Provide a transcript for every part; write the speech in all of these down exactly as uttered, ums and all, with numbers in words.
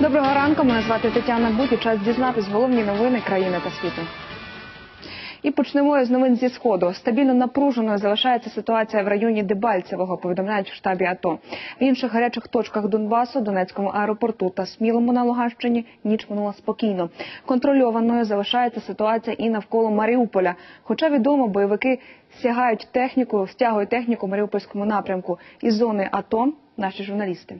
Доброго ранку, мене звати Тетяна Будь, і час дізнатись головні новини країни та світу. І почнемо з новин зі Сходу. Стабільно напруженою залишається ситуація в районі Дебальцевого, повідомляють в штабі АТО. В інших гарячих точках Донбасу, Донецькому аеропорту та Смілому на Луганщині ніч минула спокійно. Контрольованою залишається ситуація і навколо Маріуполя. Хоча відомо, бойовики стягають техніку, стягують техніку в Маріупольському напрямку. Із зони АТО наші журналісти.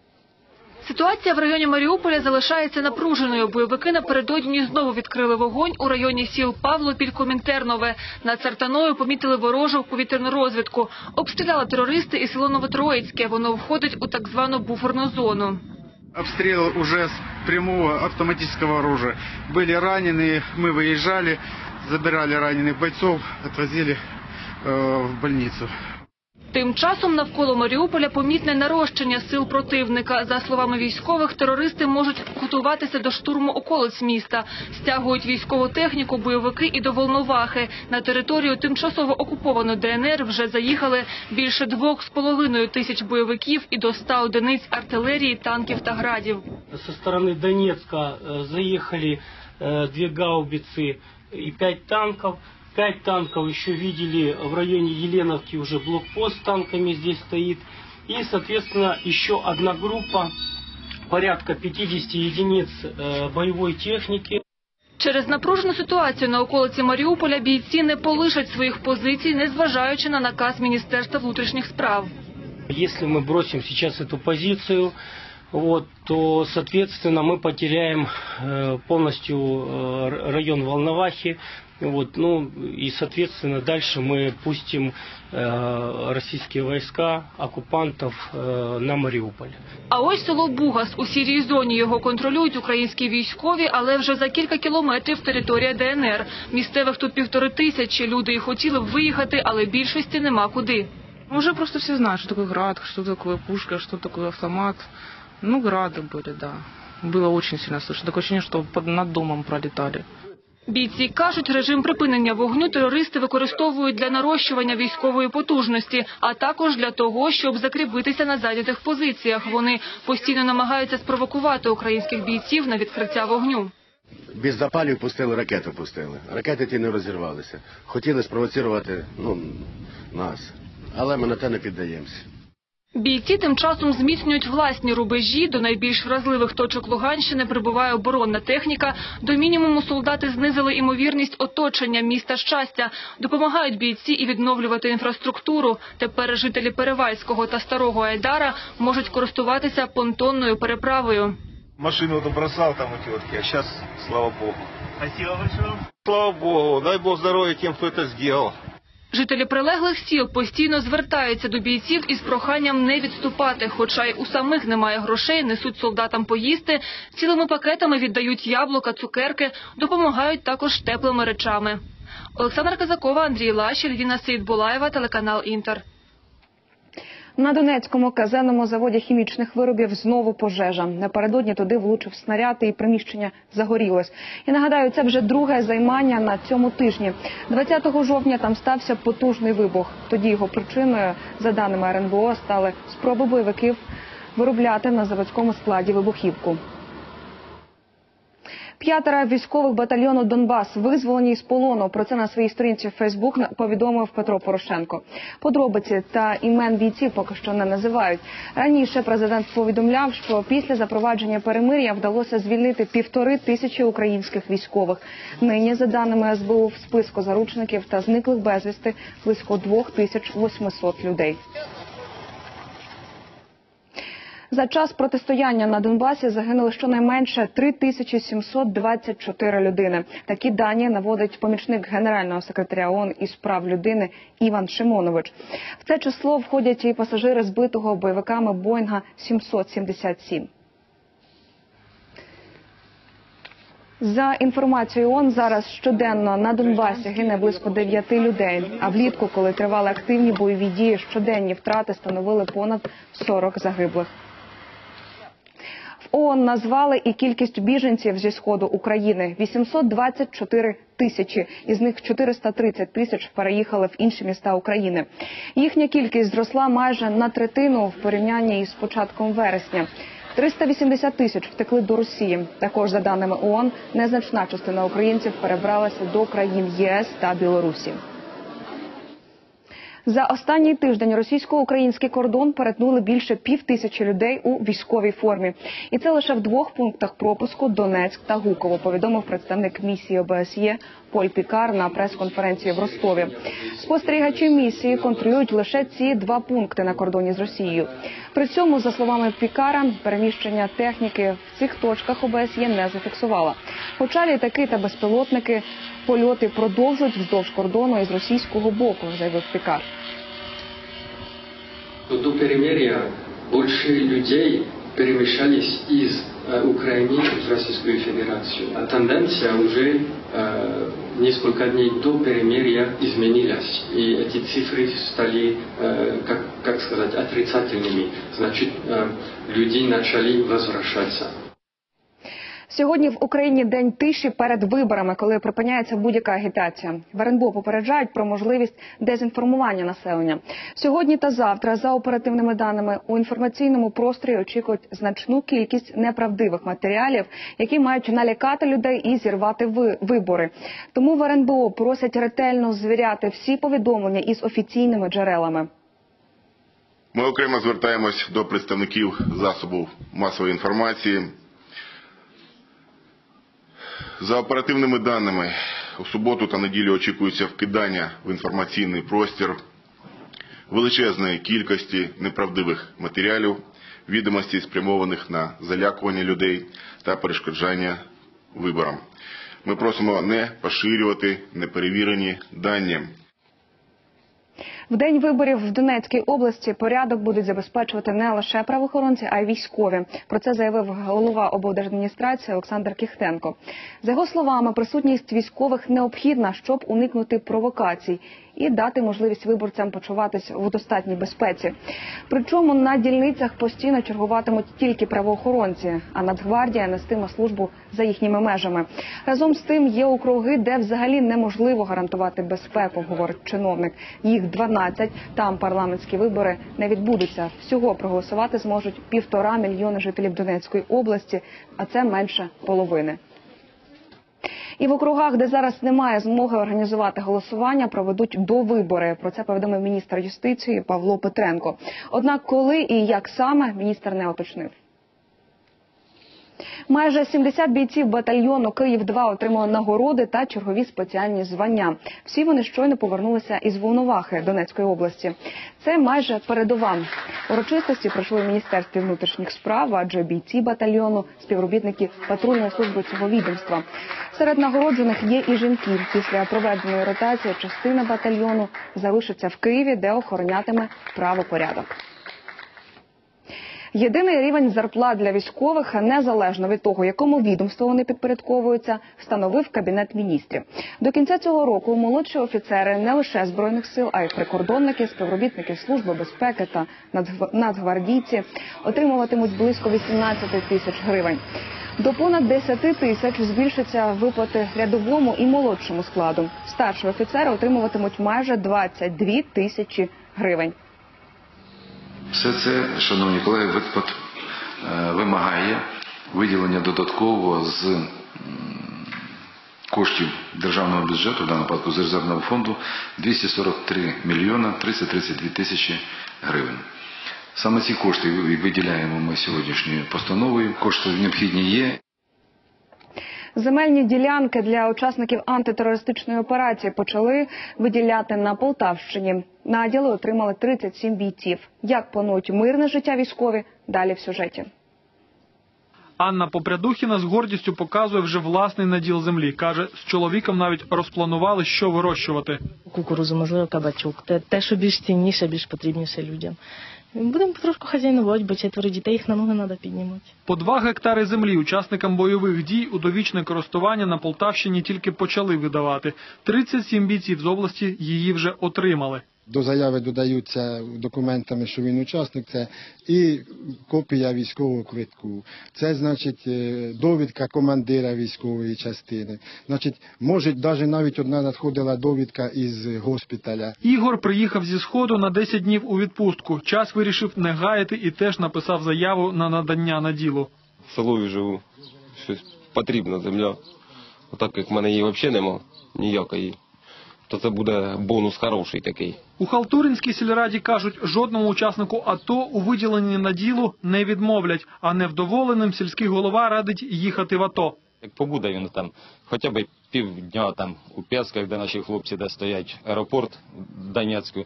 Ситуація в районі Маріуполя залишається напруженою. Бойовики напередодні знову відкрили вогонь у районі сіл Павлопіль, Комінтернове. Над Сартаною помітили ворожу повітряну розвідку. Обстріляли терористи і село Новотроїцьке. Воно входить у так звану буферну зону. Обстрел уже с прямого автоматического оружия. Были ранены, мы выезжали, забирали раненых бойцов, отвозили э, в больницу. Тим часом навколо Маріуполя помітне нарощення сил противника. За словами військових, терористи можуть готуватися до штурму околиць міста. Стягують військову техніку, бойовики і до Волновахи. На територію тимчасово окупованої ДНР вже заїхали більше двох з половиною тисяч бойовиків і до ста одиниць артилерії, танків та градів. Со сторони Донецька заїхали дві гаубиці і п'ять танків. Пять танков еще видели в районе Еленовки, уже блокпост с танками здесь стоит. И, соответственно, еще одна группа, порядка пятидесяти единиц э, боевой техники. Через напружену ситуацію на околиці Маріуполя бійці не полишать своїх позицій, незважаючи на наказ Міністерства внутрішніх справ. Если мы бросим сейчас эту позицию, вот, то, соответственно, мы потеряем э, полностью э, район Волновахи. Вот, ну и, соответственно, дальше мы пустим э, российские войска, оккупантов э, на Маріуполь. А ось село Бугас. У сірій зоні його контролюють українські військові, але вже за кілька кілометрів територія ДНР. Місцевих тут півтори тисячі. Люди і хотіли б виїхати, але більшості нема куди. Уже просто все знают, что такое град, что такое пушка, что такое автомат. Ну, грады были, да. Было очень сильно слышно. Такое ощущение, что под, над домом пролетали. Бійці кажуть, режим припинення вогню терористи використовують для нарощування військової потужності, а також для того, щоб закріпитися на зайнятих позиціях. Вони постійно намагаються спровокувати українських бійців на відкриття вогню. Без запалів пустили, ракету пустили. Ракети ті не розірвалися. Хотіли спровоцирувати ну, нас, але ми на те не піддаємося. Бійці тим часом зміцнюють власні рубежі. До найбільш вразливих точок Луганщини прибуває оборонна техніка. До мінімуму солдати знизили імовірність оточення міста Щастя. Допомагають бійці і відновлювати інфраструктуру. Тепер жителі Перевальського та Старого Айдара можуть користуватися понтонною переправою. Машину добросав там у тітки, а зараз, слава Богу. Спасибо большое. Слава Богу, дай Бог здоров'я тим, хто це зробив. Жителі прилеглих сіл постійно звертаються до бійців із проханням не відступати. Хоча й у самих немає грошей, несуть солдатам поїсти, цілими пакетами віддають яблука, цукерки, допомагають також теплими речами. Олександра Казакова, Андрій Лащ, Львіна Сейдбулаєва, телеканал Інтер. На Донецькому казенному заводі хімічних виробів знову пожежа. Напередодні туди влучив снаряд і приміщення загорілось. І нагадаю, це вже друге займання на цьому тижні. двадцятого жовтня там стався потужний вибух. Тоді його причиною, за даними ер ен бе о, стали спроби бойовиків виробляти на заводському складі вибухівку. П'ятеро військових батальйону «Донбас» визволені з полону. Про це на своїй сторінці в Фейсбук повідомив Петро Порошенко. Подробиці та імен бійців поки що не називають. Раніше президент повідомляв, що після запровадження перемир'я вдалося звільнити півтори тисячі українських військових. Нині, за даними ес бе у, в списку заручників та зниклих безвісти близько двох тисяч восьмисот людей. За час протистояння на Донбасі загинули щонайменше три тисячі сімсот двадцять чотири людини. Такі дані наводить помічник генерального секретаря ООН із прав людини Іван Шимонович. В це число входять і пасажири збитого бойовиками Боїнга сімсот сімдесят сім. За інформацією ООН, зараз щоденно на Донбасі гине близько дев'яти людей. А влітку, коли тривали активні бойові дії, щоденні втрати становили понад сорок загиблих. В ООН назвали і кількість біженців зі Сходу України – вісімсот двадцять чотири тисячі. Із них чотириста тридцять тисяч переїхали в інші міста України. Їхня кількість зросла майже на третину в порівнянні із початком вересня. триста вісімдесят тисяч втекли до Росії. Також, за даними ООН, незначна частина українців перебралася до країн ЄС та Білорусі. За останній тиждень російсько-український кордон перетнули більше пів тисячі людей у військовій формі. І це лише в двох пунктах пропуску – Донецьк та Гуково, повідомив представник місії О Б С Є Поль Пікар на прес-конференції в Ростові. Спостерігачі місії контролюють лише ці два пункти на кордоні з Росією. При цьому, за словами Пікара, переміщення техніки в цих точках О Б С Є не зафіксувала. Хоча літаки та безпілотники польоти продовжують вздовж кордону із російського боку, заявив Пікар. До перемирия больше людей перемещались из э, Украины в Российскую Федерацию. А тенденция уже э, несколько дней до перемирия изменилась. И эти цифры стали, э, как, как сказать, отрицательными. Значит, э, люди начали возвращаться. Сьогодні в Україні день тиші перед виборами, коли припиняється будь-яка агітація. В Ер Ен Бе О попереджають про можливість дезінформування населення. Сьогодні та завтра, за оперативними даними, у інформаційному просторі очікують значну кількість неправдивих матеріалів, які мають налякати людей і зірвати вибори. Тому в Ер Ен Бе О просять ретельно звіряти всі повідомлення із офіційними джерелами. Ми окремо звертаємось до представників засобів масової інформації. За оперативними даними, у суботу та неділю очікується вкидання в інформаційний простір величезної кількості неправдивих матеріалів, відомостей, спрямованих на залякування людей та перешкоджання виборам. Ми просимо не поширювати неперевірені дані. В день виборів в Донецькій області порядок будуть забезпечувати не лише правоохоронці, а й військові. Про це заявив голова облдержадміністрації Олександр Кіхтенко. За його словами, присутність військових необхідна, щоб уникнути провокацій і дати можливість виборцям почуватись в достатній безпеці. Причому на дільницях постійно чергуватимуть тільки правоохоронці, а Нацгвардія нестиме службу за їхніми межами. Разом з тим є округи, де взагалі неможливо гарантувати безпеку, говорить чиновник. Їх дванадцять, там парламентські вибори не відбудуться. Всього проголосувати зможуть півтора мільйони жителів Донецької області, а це менше половини. І в округах, де зараз немає змоги організувати голосування, проведуть довибори. Про це повідомив міністр юстиції Павло Петренко. Однак коли і як саме, міністр не уточнив. Майже сімдесят бійців батальйону Київ два отримали нагороди та чергові спеціальні звання. Всі вони щойно повернулися із Волновахи Донецької області. Це майже передова. Урочистості пройшли в Міністерстві внутрішніх справ, адже бійці батальйону – співробітники патрульної служби цього відомства. Серед нагороджених є і жінки. Після проведеної ротації частина батальйону залишиться в Києві, де охоронятиме правопорядок. Єдиний рівень зарплат для військових, незалежно від того, якому відомству вони підпорядковуються, встановив Кабінет міністрів. До кінця цього року молодші офіцери не лише Збройних сил, а й прикордонники, співробітники Служби безпеки та нацгвардійці отримуватимуть близько вісімнадцять тисяч гривень. До понад десять тисяч збільшаться виплати рядовому і молодшому складу. Старші офіцери отримуватимуть майже двадцять дві тисячі гривень. Все це, шановні колеги, виплат вимагає виділення додатково з коштів державного бюджету, в даному випадку з резервного фонду, двісті сорок три мільйони триста тридцять дві тисячі гривень. Саме ці кошти виділяємо ми сьогоднішньою постановою. Кошти необхідні є. Земельні ділянки для учасників антитерористичної операції почали виділяти на Полтавщині. Наділи отримали тридцять сім бійців. Як планують мирне життя військові? Далі в сюжеті. Анна Попрядухіна з гордістю показує вже власний наділ землі. Каже, з чоловіком навіть розпланували, що вирощувати. Кукурузу, можливо, кабачок. Те, те, що більш цінніше, більш потрібніше людям. Будемо потрошку хазяйнувати, бо четверо дітей, їх на ноги треба піднімати. По два гектари землі учасникам бойових дій у довічне користування на Полтавщині тільки почали видавати. тридцять сім бійців з області її вже отримали. до заяви додаються документами, що він учасник, це і копія військового квитку. Це, значить, довідка командира військової частини. Значить, може, навіть навіть одна надходила довідка із госпіталя. Ігор приїхав зі Сходу на десять днів у відпустку. Час вирішив не гаяти і теж написав заяву на надання на діло. В Солові живу, щось потрібна земля. Отак, як в мене її взагалі нема, ніякої, то це буде бонус хороший такий. У Халтуринській сільраді кажуть, жодному учаснику АТО у виділенні на діло не відмовлять, а невдоволеним сільський голова радить їхати в АТО. Як побуде він там хоча б півдня там у Пєсках, де наші хлопці, де стоять аеропорт Донецьку,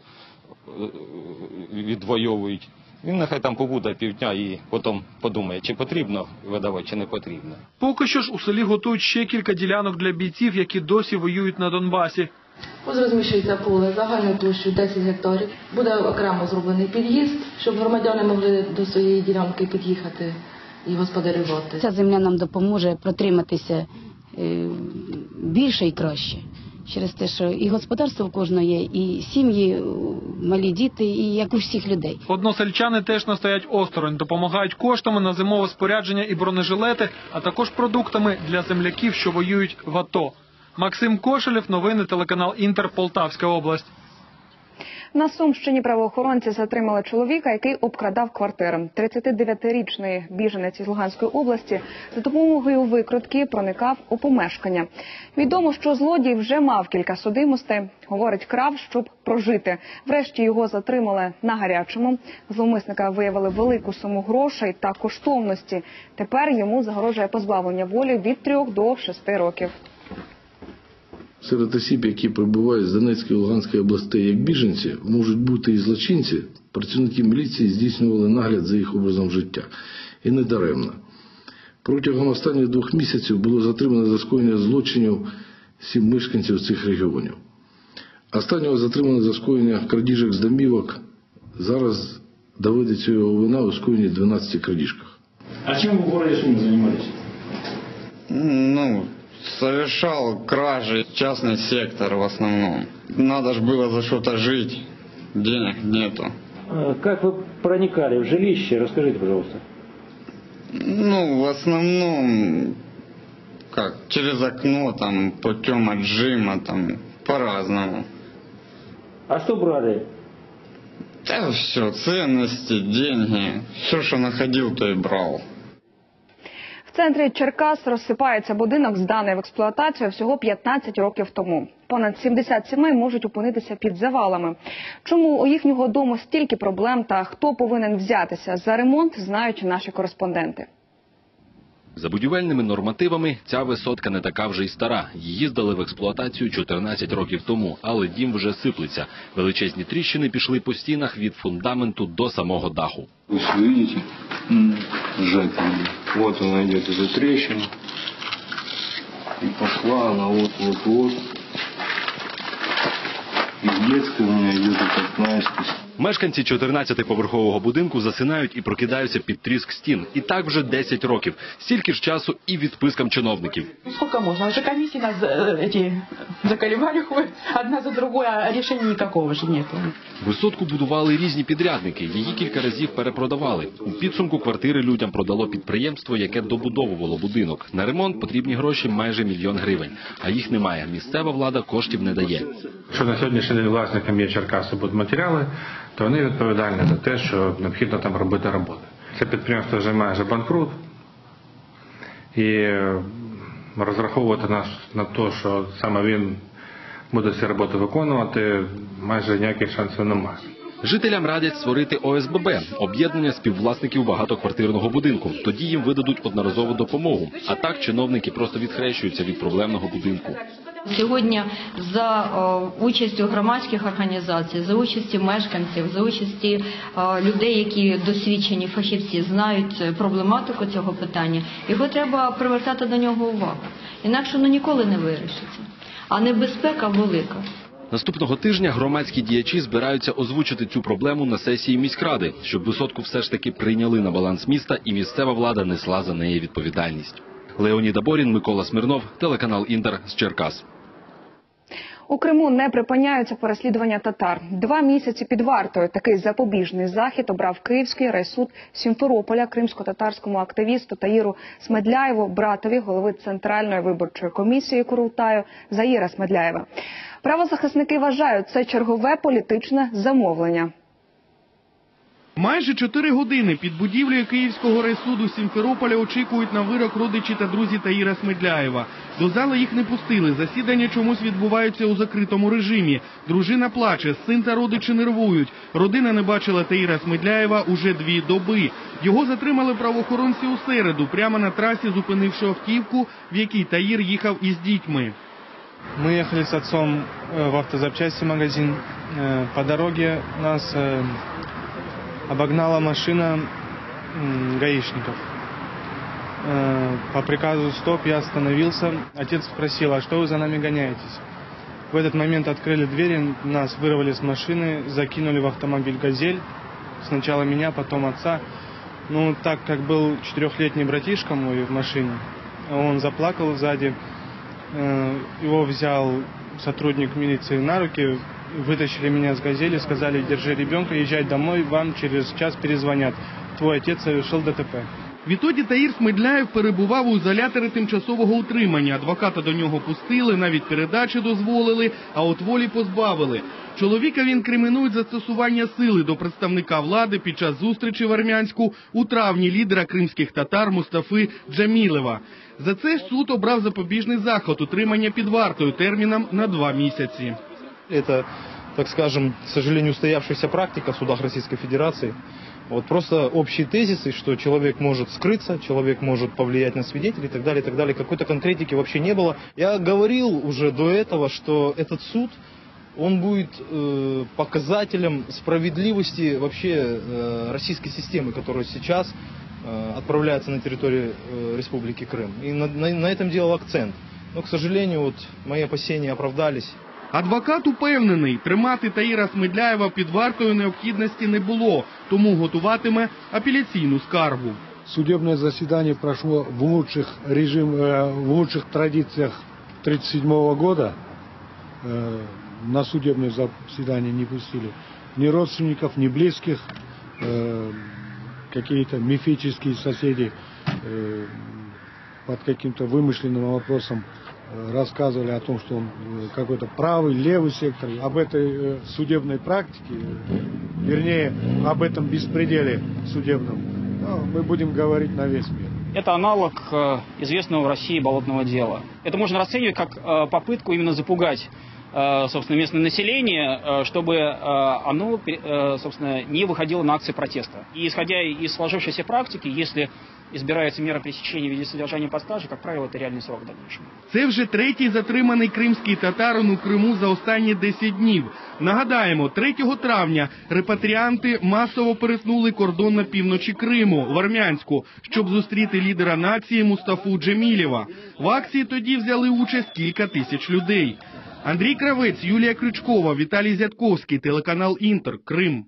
відвоюють. Він нехай там побуде півдня і потім подумає, чи потрібно видавати, чи не потрібно. Поки що ж у селі готують ще кілька ділянок для бійців, які досі воюють на Донбасі. Ось розміщується поле загальною площею десять гектарів. Буде окремо зроблений під'їзд, щоб громадяни могли до своєї ділянки під'їхати і господарювати. Ця земля нам допоможе протриматися більше і краще. Через те, що і господарство в кожного є, і сім'ї, малі діти, і як у всіх людей. Односельчани теж настоять осторонь, допомагають коштами на зимове спорядження і бронежилети, а також продуктами для земляків, що воюють в АТО. Максим Кошелєв, новини, телеканал Інтер, Полтавська область. На Сумщині правоохоронці затримали чоловіка, який обкрадав квартири. тридцятидев'ятирічний біженець із Луганської області за допомогою викрутки проникав у помешкання. Відомо, що злодій вже мав кілька судимостей. Говорить, крав, щоб прожити. Врешті його затримали на гарячому. Зловмисника виявили велику суму грошей та коштовності. Тепер йому загрожує позбавлення волі від трьох до шести років. Серед осіб, які прибувають з Донецької і Луганської областей як біженці, можуть бути і злочинці. Працівники міліції здійснювали нагляд за їх образом життя. І не даремно. Протягом останніх двох місяців було затримано за скоєння злочинів сім мешканців цих регіонів. Останнього затримано за скоєння крадіжок з домівок. Зараз доведеться його вина у скоєнні дванадцяти крадіжках. А чим ви в городі Сумы займалися? Ну... Совершал кражи, частный сектор в основном. Надо же было за что-то жить, денег нету. Как вы проникали в жилище? Расскажите, пожалуйста. Ну, в основном, как, через окно, там, путем отжима, там, по-разному. А что брали? Да все, ценности, деньги, все, что находил, то и брал. В центрі Черкас розсипається будинок, зданий в експлуатацію всього п'ятнадцять років тому. Понад сімдесят сімей можуть опинитися під завалами. Чому у їхнього дому стільки проблем та хто повинен взятися за ремонт, знають наші кореспонденти. За будівельними нормативами ця висотка не така вже й стара. Її здали в експлуатацію чотирнадцять років тому, але дім вже сиплеться. Величезні тріщини пішли по стінах від фундаменту до самого даху. Ось ви бачите, сжатие. Вот она идет из-за трещин. И пошла она вот-вот-вот. И в детской у меня идет этот наискось. Мешканці чотирнадцятиповерхового будинку засинають і прокидаються під тріск стін. І так вже десять років. Стільки ж часу і відпискам чиновників. Сколько можно? Уже комиссии нас эти заколебали, ходят одна за другой, а решения никакого же нету. Висотку будували різні підрядники. Її кілька разів перепродавали. У підсумку квартири людям продало підприємство, яке добудовувало будинок. На ремонт потрібні гроші майже мільйон гривень. А їх немає. Місцева влада коштів не дає. Якщо на сьогоднішній день власникам є Черкаси будматеріали, то вони відповідальні за те, що необхідно там робити роботи. Це підприємство вже майже банкрут, і розраховувати на, на те, що саме він буде ці роботи виконувати, майже ніяких шансів немає. Жителям радять створити О С Б Б – об'єднання співвласників багатоквартирного будинку. Тоді їм видадуть одноразову допомогу. А так чиновники просто відхрещуються від проблемного будинку. Сьогодні за о, участю громадських організацій, за участі мешканців, за участі о, людей, які досвідчені фахівці, знають проблематику цього питання, його треба привертати до нього увагу. Інакше воно ніколи не вирішиться. А небезпека велика. Наступного тижня громадські діячі збираються озвучити цю проблему на сесії міськради, щоб висотку все ж таки прийняли на баланс міста і місцева влада несла за неї відповідальність. Леонід Аборін, Микола Смирнов, телеканал Інтер з Черкас. У Криму не припиняються переслідування татар. Два місяці під вартою. Такий запобіжний захід обрав Київський райсуд Сімферополя кримсько-татарському активісту Таїру Смедляєву, братові голови Центральної виборчої комісії Курултаю Заїра Смедляєва. Правозахисники вважають, це чергове політичне замовлення. Майже чотири години під будівлею Київського райсуду Сімферополя очікують на вирок родичі та друзі Таїра Смедляєва. До зали їх не пустили, засідання чомусь відбуваються у закритому режимі. Дружина плаче, син та родичі нервують. Родина не бачила Таїра Смедляєва уже дві доби. Його затримали правоохоронці у середу, прямо на трасі, зупинивши автівку, в якій Таїр їхав із дітьми. Мы ехали с отцом в автозапчасти магазин. По дороге нас обогнала машина гаишников. По приказу «стоп» я остановился. Отец спросил: а что вы за нами гоняетесь? В этот момент открыли двери, нас вырвали с машины, закинули в автомобиль «Газель». Сначала меня, потом отца. Ну, так как был четырехлетний братишка мой в машине, он заплакал сзади. Его взял сотрудник милиции на руки, вытащили меня с «Газели», сказали: держи ребенка, езжай домой, вам через час перезвонят. Твой отец совершил ДТП. Відтоді Таїр Смедляєв перебував у ізоляторі тимчасового утримання. Адвоката до нього пустили, навіть передачі дозволили, а от волі позбавили. Чоловіка інкримінують застосування сили до представника влади під час зустрічі в Армянську у травні лідера кримських татар Мустафи Джамілева. За це ж суд обрав запобіжний заход утримання під вартою терміном на два місяці. Это, так скажем, к сожалению, устоявшаяся практика в судах Российской Федерации. Вот просто общие тезисы, что человек может скрыться, человек может повлиять на свидетелей и так далее, и так далее. Какой-то конкретики вообще не было. Я говорил уже до этого, что этот суд, он будет э, показателем справедливости вообще э, российской системы, которая сейчас э, отправляется на территорию э, Республики Крым. И на, на, на этом делал акцент. Но, к сожалению, вот мои опасения оправдались. Адвокат упевнений, тримати Таїра Смедляєва під вартою необхідності не було, тому готуватиме апеляційну скаргу. Судебное заседание прошло в лучших, режим, в лучших традициях тридцать седьмого года. На судебное заседание не пустили ни родственников, ни близких, какие-то мифические соседи под каким-то вымышленным вопросом рассказывали о том, что он какой-то правый, левый сектор. Об этой судебной практике, вернее, об этом беспределе судебном, мы будем говорить на весь мир. Это аналог известного в России болотного дела. Это можно расценивать как попытку именно запугать, собственно, местное население, чтобы оно, собственно, не выходило на акции протеста. И исходя из сложившейся практики, если избирается мера пресечения в виде содержания под стражей, как правило, это реальный срок в дальнейшем. Це вже третій затриманий кримський татарин у Криму за останні десять днів. Нагадаємо, третього травня репатріанти масово перетнули кордон на півночі Криму, в Армянську, щоб зустріти лідера нації Мустафу Джамілєва. В акції тоді взяли участь кілька тисяч людей. Андрій Кравець, Юлія Крючкова, Віталій Зятковський, телеканал Інтер, Крим.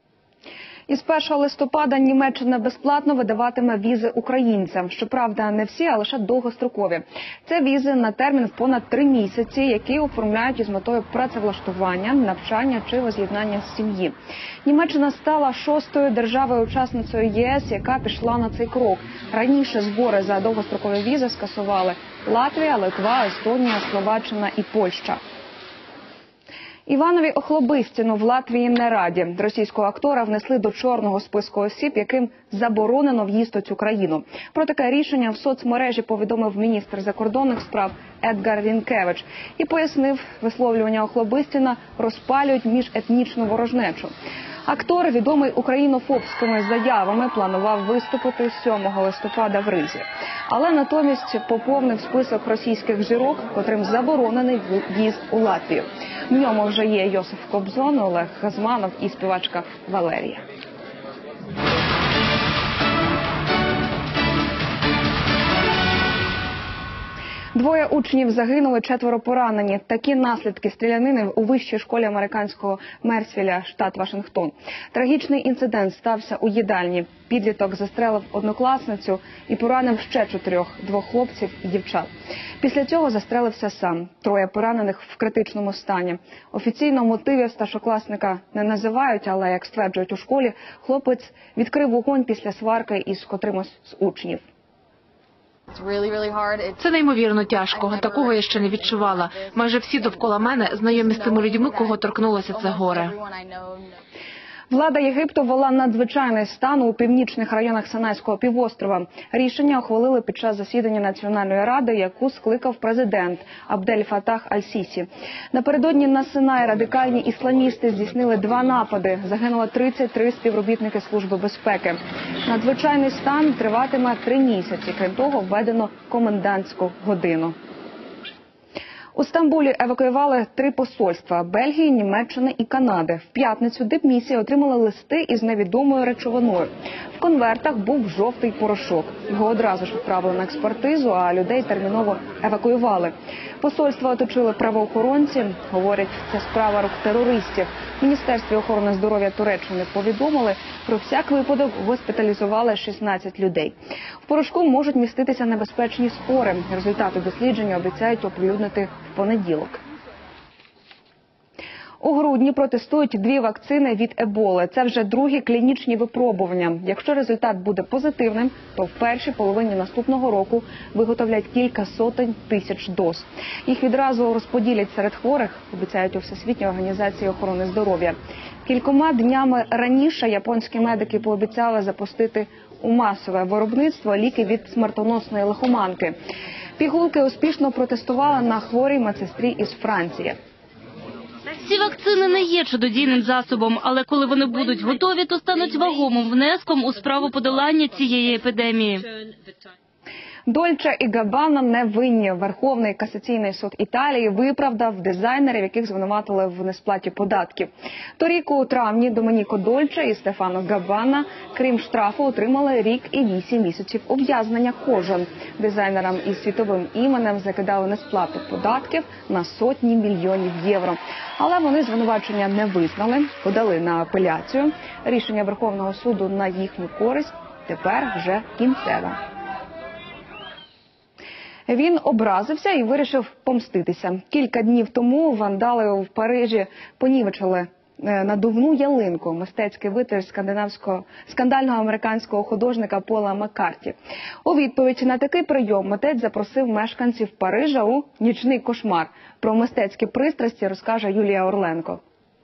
Із першого листопада Німеччина безплатно видаватиме візи українцям. Щоправда, не всі, а лише довгострокові. Це візи на термін в понад три місяці, які оформляють із метою працевлаштування, навчання чи воз'єднання з сім'ї. Німеччина стала шостою державою-учасницею ЄС, яка пішла на цей крок. Раніше збори за довгострокові візи скасували Латвія, Литва, Естонія, Словаччина і Польща. Іванові Охлобистіну в Латвії не раді. Російського актора внесли до чорного списку осіб, яким заборонено в'їзд у цю країну. Про таке рішення в соцмережі повідомив міністр закордонних справ Едгар Рінкевич і пояснив, висловлювання Охлобистіна розпалюють міжетнічну ворожнечу. Актор, відомий українофобськими заявами, планував виступити сьомого листопада в Ризі. Але натомість поповнив список російських жінок, котрим заборонений в'їзд у Латвію. В ньому вже є Йосиф Кобзон, Олег Газманов і співачка Валерія. Двоє Троє учнів загинули, четверо поранені. Такі наслідки стрілянини у вищій школі американського Мерсвіля, штат Вашингтон. Трагічний інцидент стався у їдальні. Підліток застрелив однокласницю і поранив ще чотирьох – двох хлопців і дівчат. Після цього застрелився сам. Троє поранених в критичному стані. Офіційно мотивів старшокласника не називають, але, як стверджують у школі, хлопець відкрив вогонь після сварки із котримось з учнів. Це неймовірно тяжко. Такого я ще не відчувала. Майже всі довкола мене знайомі з тими людьми, кого торкнулося це горе. Влада Єгипту ввела надзвичайний стан у північних районах Синайського півострова. Рішення ухвалили під час засідання Національної ради, яку скликав президент Абдель Фатах Аль-Сісі. Напередодні на Синаї радикальні ісламісти здійснили два напади. Загинуло тридцять три співробітники Служби безпеки. Надзвичайний стан триватиме три місяці. Крім того, введено комендантську годину. У Стамбулі евакуювали три посольства – Бельгії, Німеччини і Канади. В п'ятницю дипмісії отримали листи із невідомою речовиною. В конвертах був жовтий порошок. Його одразу ж відправили на експертизу, а людей терміново евакуювали. Посольство оточили правоохоронці. Говорять, це справа рук терористів. В Міністерстві охорони здоров'я Туреччини повідомили, про всяк випадок госпіталізували шістнадцять людей. В порошку можуть міститися небезпечні спори. Результати дослідження обіцяють оприлюднити в понеділок. У грудні протестують дві вакцини від еболи. Це вже другі клінічні випробування. Якщо результат буде позитивним, то в першій половині наступного року виготовлять кілька сотень тисяч доз. Їх відразу розподілять серед хворих, обіцяють у Всесвітній організації охорони здоров'я. Кількома днями раніше японські медики пообіцяли запустити у масове виробництво ліки від смертоносної лихоманки. Пігулки успішно протестували на хворій медсестрі із Франції. Ці вакцини не є чудодійним засобом, але коли вони будуть готові, то стануть вагомим внеском у справу подолання цієї епідемії. Дольче і Габбана не винні. Верховний касаційний суд Італії виправдав дизайнерів, яких звинуватили в несплаті податків. Торік у травні Доменіко Дольче і Стефано Габбана, крім штрафу, отримали рік і вісім місяців ув'язнення кожен. Дизайнерам із світовим іменем закидали несплату податків на сотні мільйонів євро. Але вони звинувачення не визнали, подали на апеляцію. Рішення Верховного суду на їхню користь тепер вже кінцеве. Він образився і вирішив помститися. Кілька днів тому вандали в Парижі понівечили надувну ялинку, мистецький витвір скандинавського скандального американського художника Пола Маккарті. У відповідь на такий прийом митець запросив мешканців Парижа у нічний кошмар. Про мистецькі пристрасті розкаже Юлія Орленко.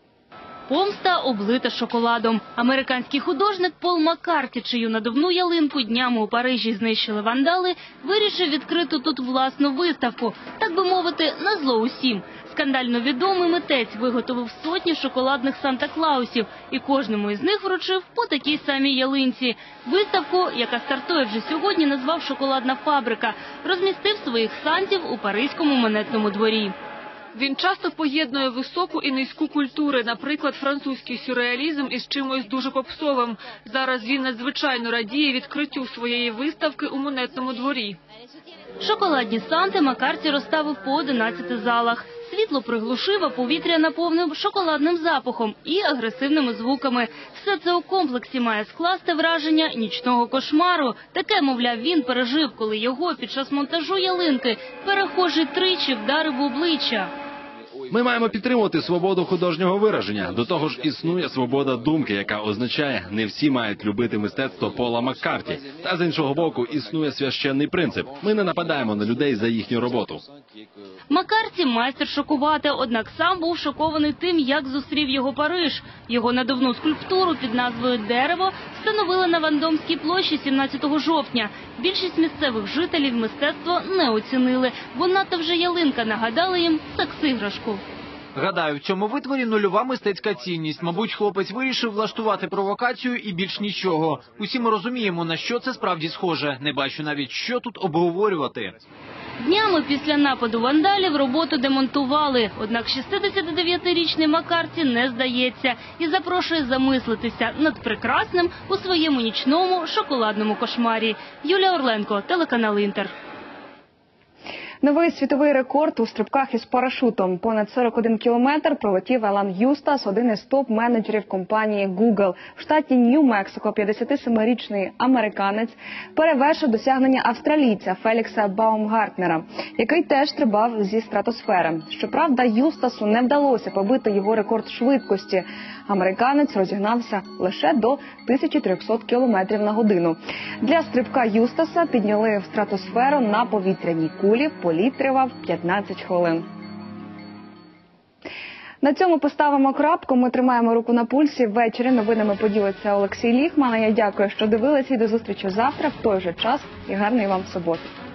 Помста облита шоколадом. Американський художник Пол Маккарті, чию надувну ялинку днями у Парижі знищили вандали, вирішив відкрити тут власну виставку, так би мовити, назло усім. Скандально відомий митець виготовив сотні шоколадних Санта-Клаусів і кожному із них вручив по такій самій ялинці. Виставку, яка стартує вже сьогодні, назвав «Шоколадна фабрика», розмістив своїх сантів у паризькому монетному дворі. Він часто поєднує високу і низьку культури, наприклад, французький сюрреалізм із чимось дуже попсовим. Зараз він надзвичайно радіє відкриттю своєї виставки у монетному дворі. Шоколадні санти Маккарті розставив по одинадцяти залах. Світло приглушив, а повітря наповнив шоколадним запахом і агресивними звуками. Все це у комплексі має скласти враження нічного кошмару. Таке, мовляв, він пережив, коли його під час монтажу ялинки перехожий тричі вдарив в обличчя. Ми маємо підтримувати свободу художнього вираження. До того ж, існує свобода думки, яка означає, не всі мають любити мистецтво Пола Маккарті. Та з іншого боку, існує священний принцип. Ми не нападаємо на людей за їхню роботу. Маккарті – майстер шокувати, однак сам був шокований тим, як зустрів його Париж. Його надувну скульптуру під назвою «Дерево» встановили на Вандомській площі сімнадцятого жовтня. Більшість місцевих жителів мистецтво не оцінили, бо надто вже ялинка нагадала їм секс-іграшку. Гадаю, в цьому витворі нульова мистецька цінність. Мабуть, хлопець вирішив влаштувати провокацію і більш нічого. Усі ми розуміємо, на що це справді схоже. Не бачу навіть, що тут обговорювати. Днями після нападу вандалів роботу демонтували. Однак шістдесятидев'ятирічний Маккарті не здається і запрошує замислитися над прекрасним у своєму нічному шоколадному кошмарі. Юлія Орленко, телеканал «Інтер». Новий світовий рекорд у стрибках із парашутом. Понад сорок один кілометр пролетів Алан Юстас, один із топ-менеджерів компанії Google. В штаті Нью-Мексико п'ятдесятисемирічний американець перевершив досягнення австралійця Фелікса Баумгартнера, який теж стрибав зі стратосфери. Щоправда, Юстасу не вдалося побити його рекорд швидкості. Американець розігнався лише до тисячі трьохсот кілометрів на годину. Для стрибка Юстаса підняли в стратосферу на повітряній кулі. Політ тривав п'ятнадцять хвилин. На цьому поставимо крапку. Ми тримаємо руку на пульсі. Ввечері новинами поділиться Олексій Ліхман. Я дякую, що дивилися. І до зустрічі завтра в той же час. І гарної вам суботи.